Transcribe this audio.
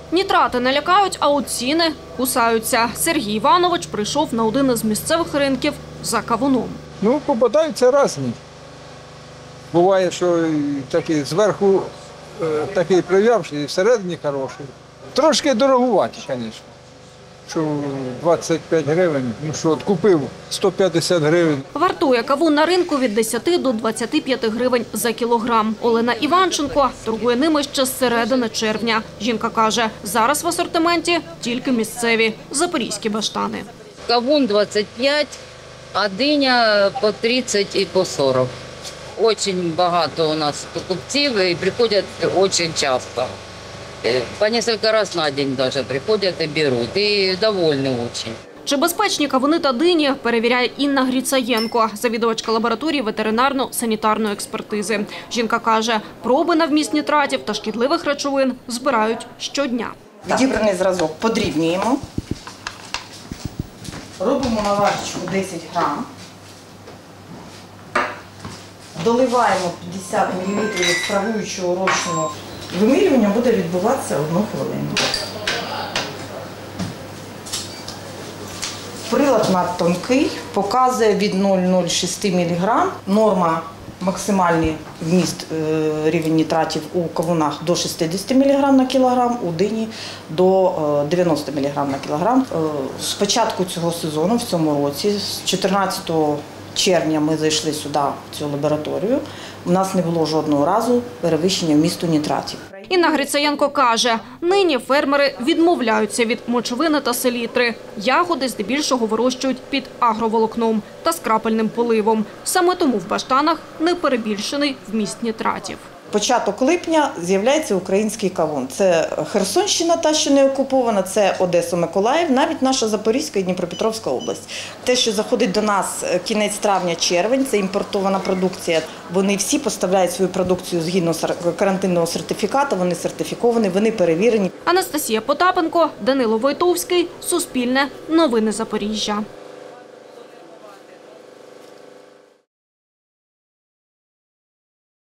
Нітрати не лякають, а от ціни кусаються. Сергій Іванович прийшов на один із місцевих ринків за кавуном. Ну, попадаються різні. Буває, що такий зверху такий прив'явший, і всередині хороший. Трошки дорогуваті, звісно. Що 25 гривень, ну що, от купив 150 гривень. Вартує кавун на ринку від 10 до 25 гривень за кілограм. Олена Іванченко торгує ними ще з середини червня. Жінка каже, зараз в асортименті тільки місцеві запорізькі баштани. Кавун 25, а диня по 30 і по 40. Дуже багато у нас покупців і приходять дуже часто. По кілька разів на день навіть приходять і беруть. І довольні дуже. Чи безпечні кавуни та дині, перевіряє Інна Грицаєнко, завідувачка лабораторії ветеринарно-санітарної експертизи. Жінка каже, проби на вміст нітратів та шкідливих речовин збирають щодня. Відібраний зразок подрібнюємо, робимо наварочку 10 грам, доливаємо 50 мл екстравуючого розчину. Вимірювання буде відбуватися 1 хвилину. Прилад надтонкий, показує від 0,06 мг. Норма максимальний вміст рівень нітратів у кавунах до 60 мг на кілограм, у дині до 90 мг на кілограм. З початку цього сезону, в цьому році, з 14 червня ми зайшли сюди, в цю лабораторію, у нас не було жодного разу перевищення вмісту нітратів. Інна Грицаєнко каже, нині фермери відмовляються від мочовини та селітри. Ягоди здебільшого вирощують під агроволокном та скрапельним поливом. Саме тому в баштанах не перебільшений вміст нітратів. Початок липня з'являється український кавун. Це Херсонщина, та, що не окупована, це Одеса, Миколаїв, навіть наша Запорізька і Дніпропетровська область. Те, що заходить до нас кінець травня-червень, це імпортована продукція. Вони всі поставляють свою продукцію згідно карантинного сертифікату, вони сертифіковані, вони перевірені. Анастасія Потапенко, Данило Войтовський, Суспільне, Новини Запоріжжя.